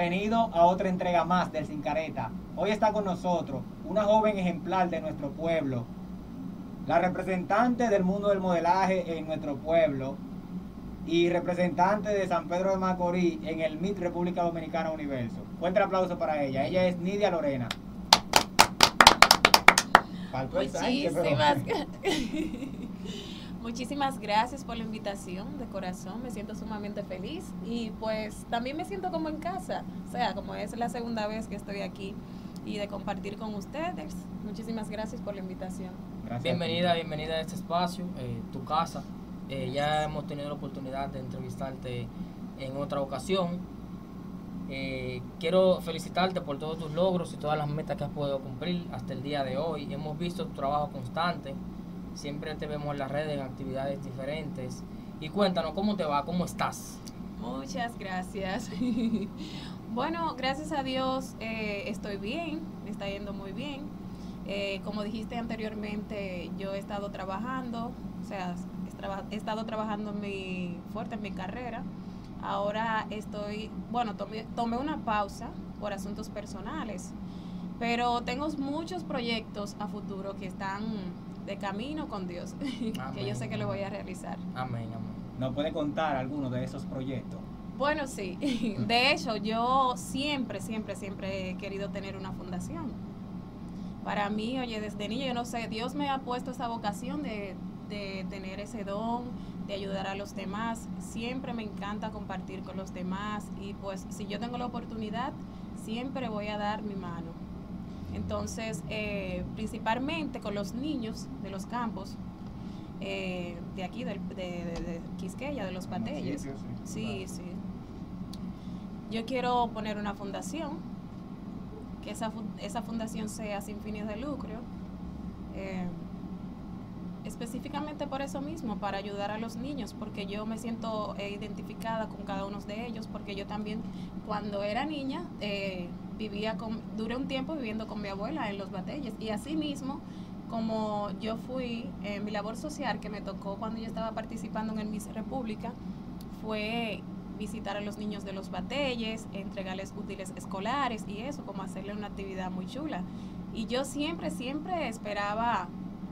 bienvenido a otra entrega más del Sin Careta. Hoy está con nosotros una joven ejemplar de nuestro pueblo, la representante del mundo del modelaje en nuestro pueblo y representante de San Pedro de Macorís en el MIT República Dominicana Universo. Fuerte el aplauso para ella. Ella es Nidia Lorena. Muchísimas gracias por la invitación, de corazón, me siento sumamente feliz y pues también me siento como en casa, o sea, como es la segunda vez que estoy aquí y de compartir con ustedes. Muchísimas gracias por la invitación. Gracias. Bienvenida a este espacio, tu casa. Ya hemos tenido la oportunidad de entrevistarte en otra ocasión. Quiero felicitarte por todos tus logros y todas las metas que has podido cumplir hasta el día de hoy. Hemos visto tu trabajo constante. Siempre te vemos en las redes, en actividades diferentes. Y cuéntanos, ¿cómo te va? ¿Cómo estás? Muchas gracias. Bueno, gracias a Dios estoy bien, me está yendo muy bien. Como dijiste anteriormente, yo he estado trabajando, o sea, he estado trabajando fuerte en mi carrera. Ahora tomé una pausa por asuntos personales, pero tengo muchos proyectos a futuro que están de camino con Dios, que yo sé que lo voy a realizar. Amén, amén. ¿Nos puede contar algunos de esos proyectos? Bueno, sí. De hecho, yo siempre he querido tener una fundación. Para mí, oye, desde niño, yo no sé, Dios me ha puesto esa vocación de tener ese don, de ayudar a los demás. Siempre me encanta compartir con los demás y pues si yo tengo la oportunidad, siempre voy a dar mi mano. Entonces, principalmente con los niños de los campos, de aquí, de Quisqueya, de los Pateyes. Sí, sí. Yo quiero poner una fundación, que esa fundación sea sin fines de lucro, específicamente por eso mismo, para ayudar a los niños, porque yo me siento identificada con cada uno de ellos, porque yo también, cuando era niña, duré un tiempo viviendo con mi abuela en los Bateyes, y así mismo, como yo fui en mi labor social que me tocó cuando yo estaba participando en el Miss República, fue visitar a los niños de los Bateyes, entregarles útiles escolares y eso, como hacerle una actividad muy chula. Y yo siempre esperaba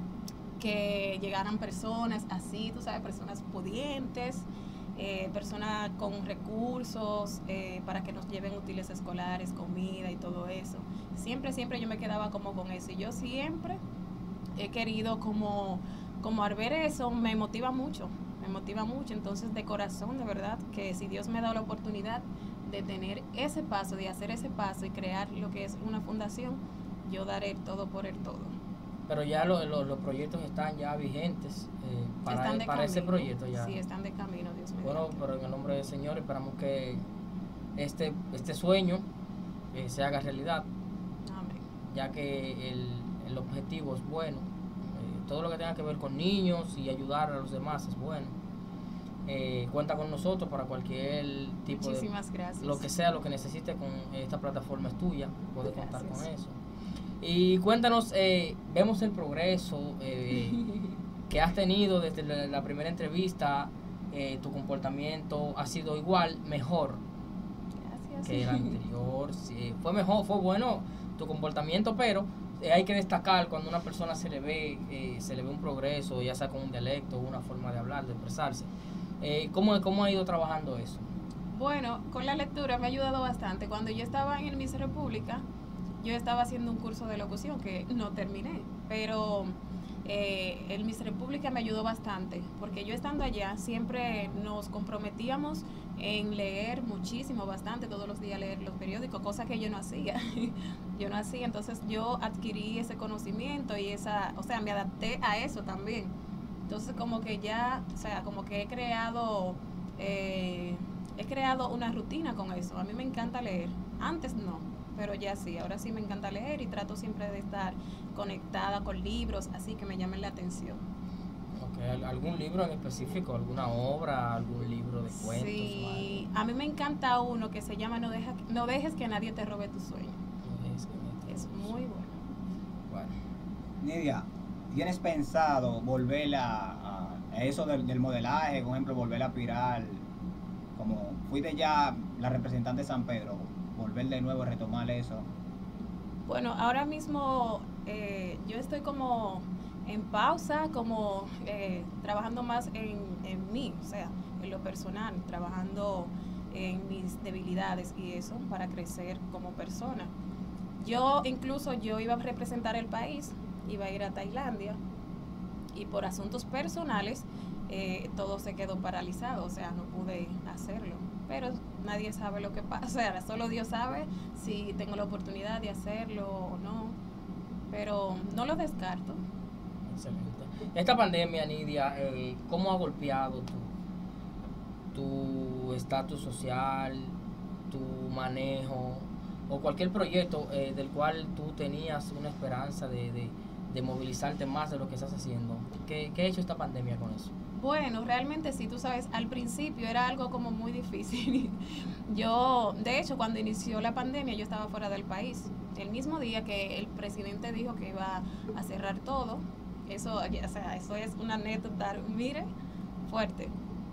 que llegaran personas así, tú sabes, personas pudientes, personas con recursos para que nos lleven útiles escolares, comida y todo eso. Siempre yo me quedaba como con eso y yo siempre he querido como al ver eso me motiva mucho, entonces de corazón, de verdad, que si Dios me da la oportunidad de tener ese paso, de hacer ese paso y crear lo que es una fundación, yo daré todo por el todo. Pero ya los proyectos están ya vigentes para ese proyecto ya. Sí, están de camino, Dios mío. Bueno, pero en el nombre del Señor esperamos que este sueño se haga realidad. Amén. Ya que el objetivo es bueno. Todo lo que tenga que ver con niños y ayudar a los demás es bueno. Cuenta con nosotros para cualquier tipo Muchísimas gracias. Lo que sea, lo que necesite con esta plataforma es tuya. Puedes contar con eso. Y cuéntanos, vemos el progreso que has tenido desde la primera entrevista. Tu comportamiento ha sido igual, mejor. Gracias. Que el anterior. Sí, fue mejor, fue bueno tu comportamiento, pero hay que destacar cuando a una persona se le ve un progreso, ya sea con un dialecto, una forma de hablar, de expresarse. ¿Cómo ha ido trabajando eso? Bueno, con la lectura me ha ayudado bastante. Cuando yo estaba en el Miss República, yo estaba haciendo un curso de locución que no terminé, pero el Miss República me ayudó bastante, porque yo estando allá siempre nos comprometíamos en leer muchísimo, bastante, todos los días leer los periódicos, cosa que yo no hacía. Entonces yo adquirí ese conocimiento y me adapté a eso también. Entonces como que he creado una rutina con eso. A mí me encanta leer. Antes no, pero ya sí, ahora sí me encanta leer y trato siempre de estar conectada con libros, así que me llamen la atención. Okay. ¿Algún libro en específico? ¿Alguna obra? ¿Algún libro de cuentos? Sí, a mí me encanta uno que se llama No dejes que nadie te robe tu sueño. Es muy bueno. Bueno. Nidia, ¿tienes pensado volver a eso del modelaje, por ejemplo, volver a aspirar, como fuiste ya la representante de San Pedro, volver de nuevo a retomar eso? Bueno, ahora mismo yo estoy como en pausa, como trabajando más en mí, o sea, en lo personal, trabajando en mis debilidades y eso para crecer como persona. Yo iba a representar el país, iba a ir a Tailandia y por asuntos personales todo se quedó paralizado, o sea, no pude hacerlo. Pero nadie sabe lo que pasa, o sea, solo Dios sabe si tengo la oportunidad de hacerlo o no, pero no lo descarto. Excelente. Esta pandemia, Nidia, ¿cómo ha golpeado tu estatus social, tu manejo o cualquier proyecto del cual tú tenías una esperanza de movilizarte más de lo que estás haciendo? ¿Qué ha hecho esta pandemia con eso? Bueno, realmente sí, tú sabes, al principio era algo como muy difícil. Yo, de hecho, cuando inició la pandemia, yo estaba fuera del país. El mismo día que el presidente dijo que iba a cerrar todo, eso, o sea, eso es una anécdota, mire, fuerte.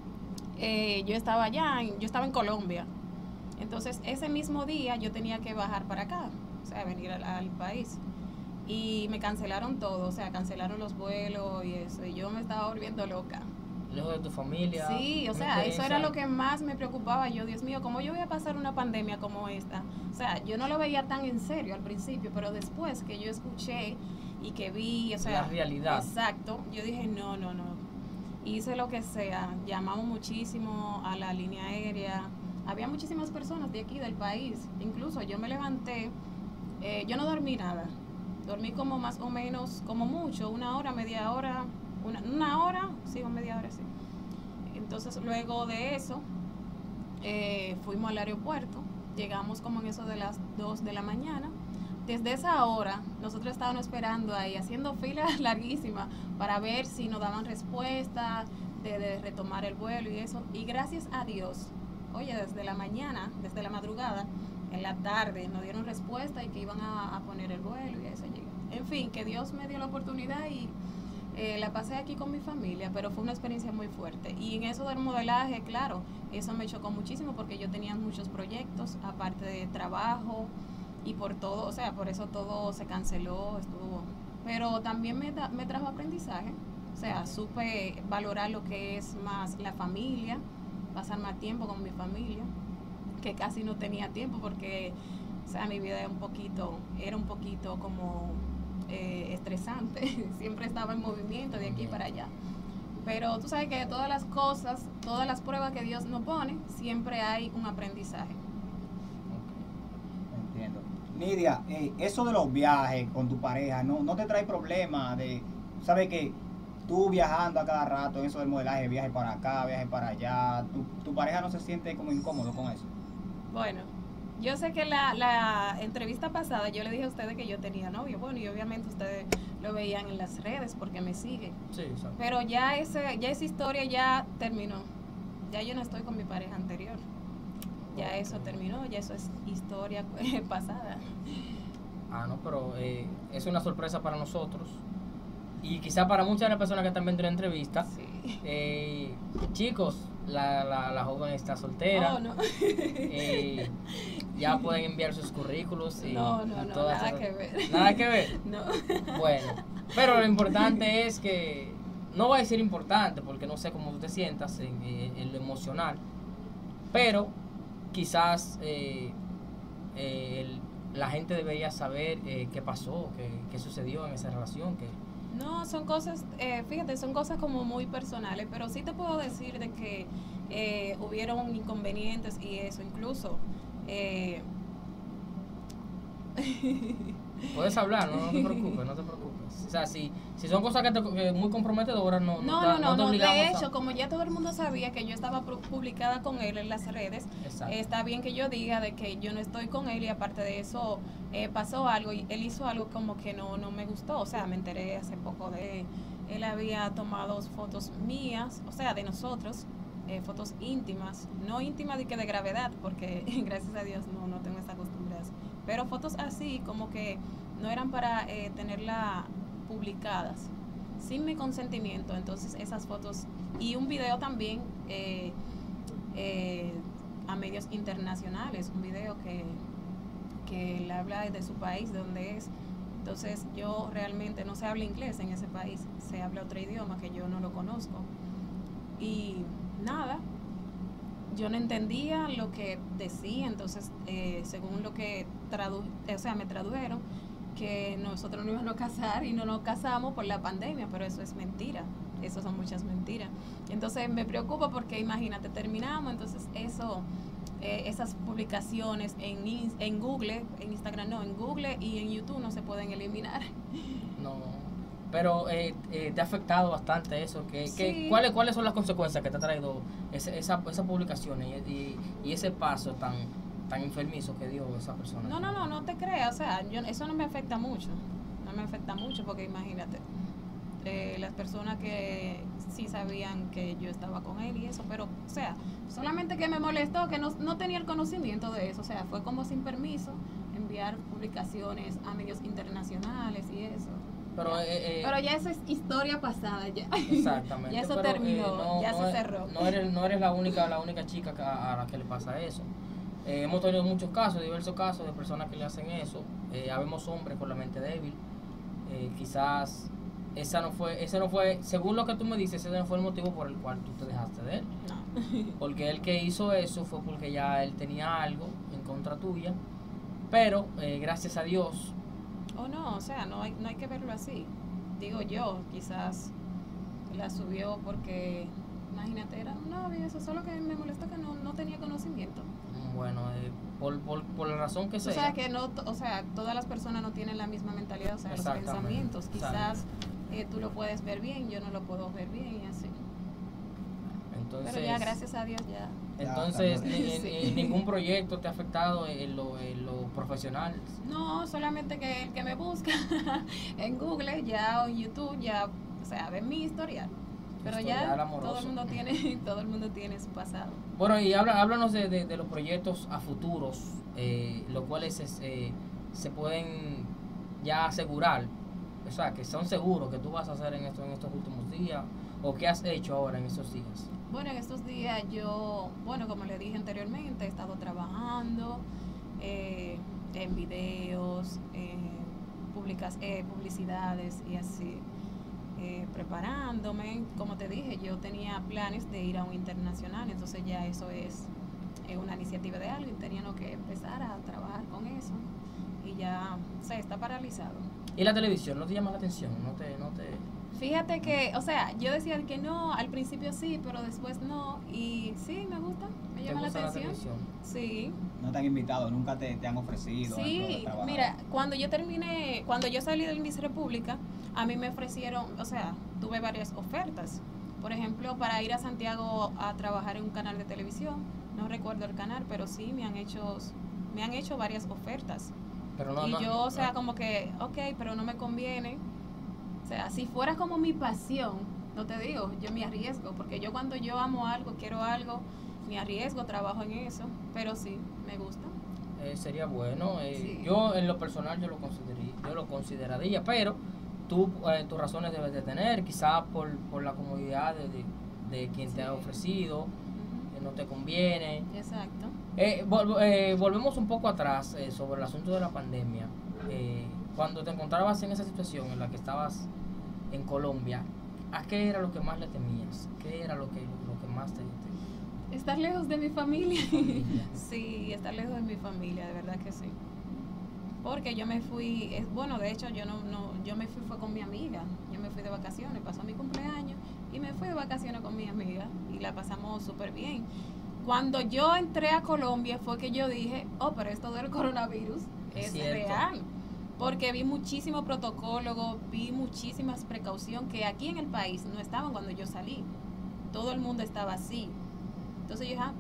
Yo estaba allá, yo estaba en Colombia. Entonces, ese mismo día yo tenía que bajar para acá, o sea, venir al país. Y me cancelaron todo, o sea, cancelaron los vuelos y eso. Y yo me estaba volviendo loca. Lejos de tu familia. Sí, o sea, eso era lo que más me preocupaba. Yo, Dios mío, ¿cómo yo voy a pasar una pandemia como esta? O sea, yo no lo veía tan en serio al principio, pero después que yo escuché y que vi, o sea, la realidad. Exacto, yo dije, no. Hice lo que sea, llamamos muchísimo a la línea aérea. Había muchísimas personas de aquí del país. Incluso yo me levanté, yo no dormí nada. Dormí como más o menos, como mucho, una hora, media hora, una hora, sí, o media hora, sí. Entonces, luego de eso, fuimos al aeropuerto, llegamos como en eso de las 2 de la mañana. Desde esa hora, nosotros estábamos esperando ahí, haciendo filas larguísimas para ver si nos daban respuesta, de retomar el vuelo y eso. Y gracias a Dios, oye, desde la mañana, desde la madrugada, en la tarde nos dieron respuesta y que iban a poner el vuelo y eso llegué. En fin, que Dios me dio la oportunidad y la pasé aquí con mi familia, pero fue una experiencia muy fuerte. Y en eso del modelaje, claro, eso me chocó muchísimo porque yo tenía muchos proyectos, aparte de trabajo y por todo, o sea, por eso todo se canceló, estuvo. Pero también me trajo aprendizaje, o sea, supe valorar lo que es más la familia, pasar más tiempo con mi familia, que casi no tenía tiempo porque, o sea, mi vida era un poquito como estresante. Siempre estaba en movimiento de aquí para allá. Pero tú sabes que de todas las cosas, todas las pruebas que Dios nos pone, siempre hay un aprendizaje. Entiendo. Nidia, eso de los viajes con tu pareja, ¿no te trae problemas de, sabes que tú viajando a cada rato, eso del modelaje, viaje para acá, viaje para allá, tu pareja no se siente como incómodo con eso? Bueno, yo sé que la entrevista pasada yo le dije a ustedes que yo tenía novio, bueno, y obviamente ustedes lo veían en las redes porque me siguen. Sí, exacto. Pero ya esa historia ya terminó. Ya yo no estoy con mi pareja anterior. Ya eso terminó, ya eso es historia pasada. No, pero es una sorpresa para nosotros y quizá para muchas de las personas que están viendo la entrevista. Sí. Chicos, la joven está soltera. Oh, no. Ya pueden enviar sus currículos. No, nada que ver. ¿Nada que ver? No. Bueno, pero lo importante es que, no voy a decir importante porque no sé cómo tú te sientas en lo emocional, pero quizás la gente debería saber qué pasó, qué sucedió en esa relación. No, son cosas, fíjate, son cosas como muy personales, pero sí te puedo decir de que hubieron inconvenientes y eso, incluso. Puedes hablar, no te preocupes. O sea, si son cosas que muy comprometedoras, no te obligamos. De hecho, como ya todo el mundo sabía que yo estaba publicada con él en las redes, está bien que yo diga de que yo no estoy con él y aparte de eso pasó algo y él hizo algo como que no me gustó. O sea, me enteré hace poco de él había tomado fotos mías, o sea, de nosotros, fotos íntimas, no íntimas de gravedad, porque gracias a Dios no tengo esa costumbre así, pero fotos así como que no eran para tenerla publicadas sin mi consentimiento. Entonces esas fotos y un video también a medios internacionales, un video que que él habla de su país, de donde es. Entonces yo realmente no se habla inglés en ese país, se habla otro idioma que yo no lo conozco. Y nada, yo no entendía lo que decía, entonces según lo que me tradujeron, que nosotros nos íbamos a casar y no nos casamos por la pandemia, pero eso es mentira, eso son muchas mentiras. Entonces me preocupa porque imagínate, terminamos, entonces esas publicaciones en Google, en Instagram no, en Google y en YouTube no se pueden eliminar. No, pero te ha afectado bastante eso. Sí. ¿Cuáles son las consecuencias que te ha traído esas publicaciones y ese paso tan enfermizo que dio esa persona? No te creas, o sea, eso no me afecta mucho, porque imagínate, las personas que sí sabían que yo estaba con él y eso, pero, o sea, solamente que me molestó que no tenía el conocimiento de eso, o sea, fue como sin permiso enviar publicaciones a medios internacionales y eso. Pero ya eso es historia pasada ya. Exactamente. Ya eso terminó, ya se cerró. No eres la única chica a la que le pasa eso. Hemos tenido muchos casos, diversos casos de personas que le hacen eso. Habemos hombres con la mente débil. Quizás ese no fue, según lo que tú me dices, ese no fue el motivo por el cual tú te dejaste de él. No. Porque el que hizo eso fue porque ya él tenía algo en contra tuya. Pero gracias a Dios. No, o sea, no hay que verlo así. Digo yo, quizás la subió porque, imagínate, era un novio, eso solo que me molesta que no tenía conocimiento. Bueno, por la razón que sea. O sea, que todas las personas no tienen la misma mentalidad, o sea, los pensamientos. Quizás tú lo puedes ver bien, yo no lo puedo ver bien y así. Entonces, pero ya, gracias a Dios, ya. Entonces, Sí. ¿ningún proyecto te ha afectado en lo profesional? No, solamente que el que me busca en Google ya o en YouTube ya, o sea, ve mi historial. Pero ya todo el mundo tiene su pasado. Bueno, y háblanos de los proyectos a futuros, los cuales se pueden ya asegurar, o sea, que son seguros que tú vas a hacer en estos últimos días, o qué has hecho ahora en estos días. Bueno, en estos días yo, como le dije anteriormente, he estado trabajando en videos, publicidades y así, preparándome. Como te dije, yo tenía planes de ir a un internacional, entonces ya eso es una iniciativa de algo y teníamos que empezar a trabajar con eso y ya, o sea, está paralizado. ¿Y la televisión no te llama la atención? ¿No te... Fíjate que, o sea, yo decía que no, al principio sí, pero después no, y sí, me gusta, me llama la atención. Sí. ¿No te han invitado? ¿Nunca te han ofrecido? Sí, mira, cuando yo salí del Miss República, a mí me ofrecieron, o sea, tuve varias ofertas. Por ejemplo, para ir a Santiago a trabajar en un canal de televisión, no recuerdo el canal, pero sí me han hecho varias ofertas. Pero o sea, como que, pero no me conviene. O sea, si fuera como mi pasión, no te digo, yo me arriesgo, porque yo cuando yo amo algo, quiero algo, me arriesgo, trabajo en eso, pero sí, me gusta. Sería bueno, Sí. Yo en lo personal yo lo consideraría, pero tú tus razones debes de tener, quizás por la comodidad de quien te ha ofrecido, que no te conviene. Exacto. Volvemos un poco atrás sobre el asunto de la pandemia. Cuando te encontrabas en esa situación en la que estabas en Colombia, ¿a qué era lo que más le temías? ¿Qué era lo que más te Estar lejos de mi familia. Sí, estar lejos de mi familia, de verdad que sí. Porque yo me fui, de hecho yo me fue con mi amiga. Yo me fui de vacaciones, pasó mi cumpleaños y me fui de vacaciones con mi amiga y la pasamos súper bien. Cuando yo entré a Colombia fue que yo dije, pero esto del coronavirus es real. Porque vi muchísimo protocolo, vi muchísimas precauciones que aquí en el país no estaban cuando yo salí. Todo el mundo estaba así. Entonces yo dije,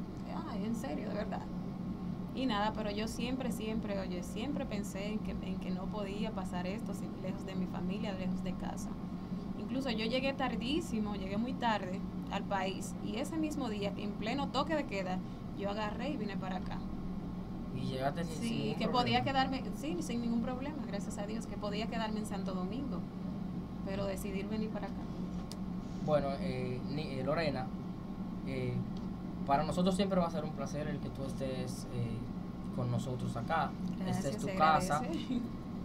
en serio, de verdad. Y nada, pero yo siempre pensé en que no podía pasar esto lejos de mi familia, lejos de casa. Incluso yo llegué muy tarde al país. Y ese mismo día, en pleno toque de queda, yo agarré y vine para acá. Y llegaste sin ningún que problema. Podía quedarme, sin ningún problema, gracias a Dios, que podía quedarme en Santo Domingo, pero decidí venir para acá. Bueno, Lorena, para nosotros siempre va a ser un placer el que tú estés con nosotros acá. Gracias, Esta es tu se casa. agradece.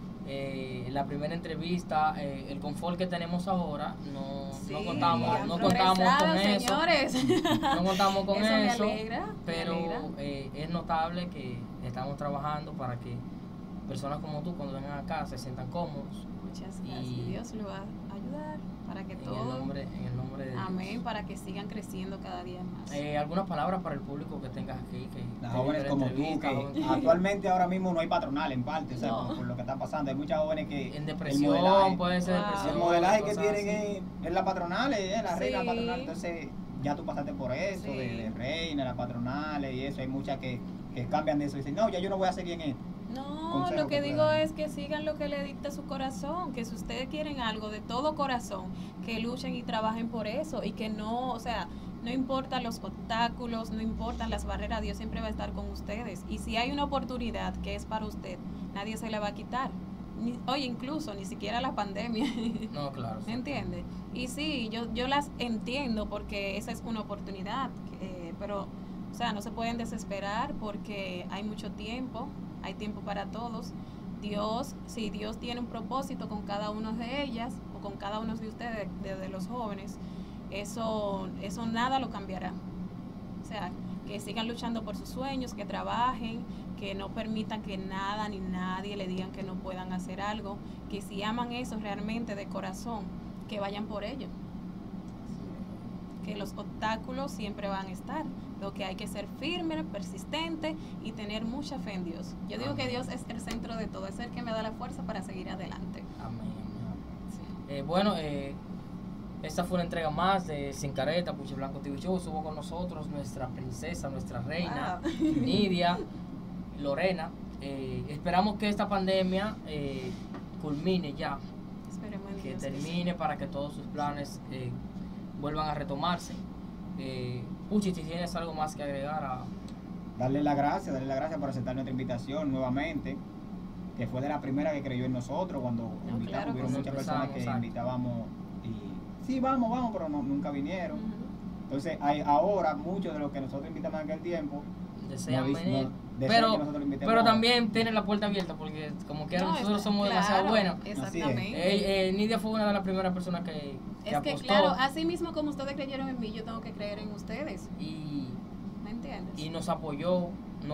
La primera entrevista, el confort que tenemos ahora, Sí, no han contamos con progresado, eso. señores. No contamos con Eso me eso, alegra, me pero alegra. es notable que estamos trabajando para que personas como tú, cuando vengan acá, se sientan cómodos. Muchas gracias. Y Dios lo va a ayudar para que en el todo. nombre de Dios. Amén, para que sigan creciendo cada día más. ¿Algunas palabras para el público que tengas aquí? Las que jóvenes vive la como tú, entrevista, que jóvenes- actualmente ahora mismo no hay patronal en parte, o sea, No. por lo que está pasando. Hay muchas jóvenes que en el depresión, modelaje- puede ser Wow. depresión. el modelaje que cosas tienen así. es la patronal, es la reina Sí. patronal. Entonces, ya tú pasaste por eso, Sí. de reina, las patronales y eso. Hay muchas que cambian de eso y dicen, no, ya yo no voy a seguir en esto. No, consejo lo que que digo puedan. es que sigan lo que le dicta su corazón, que si ustedes quieren algo de todo corazón, que luchen y trabajen por eso y que no, o sea, no importan los obstáculos, no importan las barreras, Dios siempre va a estar con ustedes. Y si hay una oportunidad que es para usted, nadie se la va a quitar. Oye, incluso ni siquiera la pandemia. No, claro. ¿Me entiendes? Y sí, yo las entiendo porque esa es una oportunidad, pero, o sea, no se pueden desesperar porque hay mucho tiempo, hay tiempo para todos. Dios, si Dios tiene un propósito con cada una de ellas o con cada uno de ustedes, de los jóvenes, eso nada lo cambiará. O sea, que sigan luchando por sus sueños, que trabajen, que no permitan que nada ni nadie le digan que no puedan hacer algo, que si aman eso realmente de corazón, que vayan por ello. Que los obstáculos siempre van a estar, lo que hay que ser firme, persistente y tener mucha fe en Dios. Yo digo que Dios es el centro de todo, es el que me da la fuerza para seguir adelante. Amén. Sí. Bueno, esta fue una entrega más de Sin Careta, Puche Blanco TV Show. Estuvo con nosotros nuestra princesa, nuestra reina, Wow. Nidia, Lorena. Esperamos que esta pandemia culmine ya, Esperemos en que Dios. termine para que todos sus planes vuelvan a retomarse. Puchi, si tienes algo más que agregar Darle las gracias por aceptar nuestra invitación nuevamente, que fue de la primera que creyó en nosotros cuando invitamos. claro, Hubieron cuando muchas personas que empezamos, invitábamos y sí, vamos, pero nunca vinieron. Ujú. Entonces, ahora muchos de los que nosotros invitamos en aquel tiempo desean no, venir. desean Pero, que nosotros lo invitemos pero ahora. también tienen la puerta abierta porque como que No, nosotros somos claro, demasiado buenos. Exactamente. Nidia fue una de las primeras personas que Es que apostó claro, así mismo como ustedes creyeron en mí, yo tengo que creer en ustedes. y ¿Me entiendes? nos apoyó.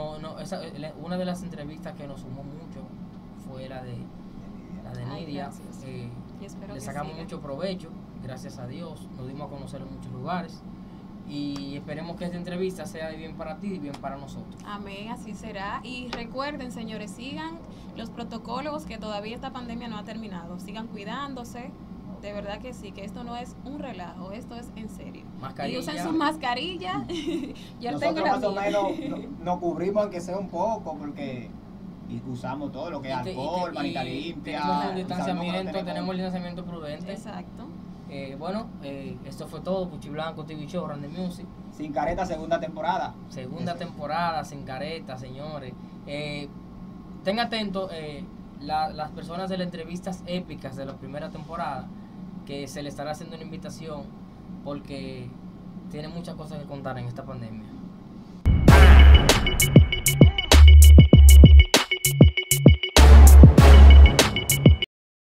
Una de las entrevistas que nos sumó mucho fue la de Ay, Nidia. gracias. Y espero Le que sacamos siga. mucho provecho, gracias a Dios. Nos dimos a conocer en muchos lugares y esperemos que esta entrevista sea de bien para ti y bien para nosotros. Amén, así será. Y recuerden, señores, sigan los protocolos, que todavía esta pandemia no ha terminado. Sigan cuidándose. De verdad que sí, que esto no es un relajo, esto es en serio. Mascarilla. Y usen su mascarilla. Yo tengo Nosotros la más o mía. menos nos cubrimos aunque sea un poco porque usamos todo lo que es alcohol, manita limpia. Tenemos un y sabemos que distanciamiento, no tenemos el distanciamiento prudente. Exacto. Esto fue todo. Puchi Blanco TV Show, Randy Music. Sin Careta, segunda temporada. Segunda temporada, Sin Careta, señores. Tengan atento las personas de las entrevistas épicas de la primera temporada, que se le estará haciendo una invitación porque tienen muchas cosas que contar en esta pandemia.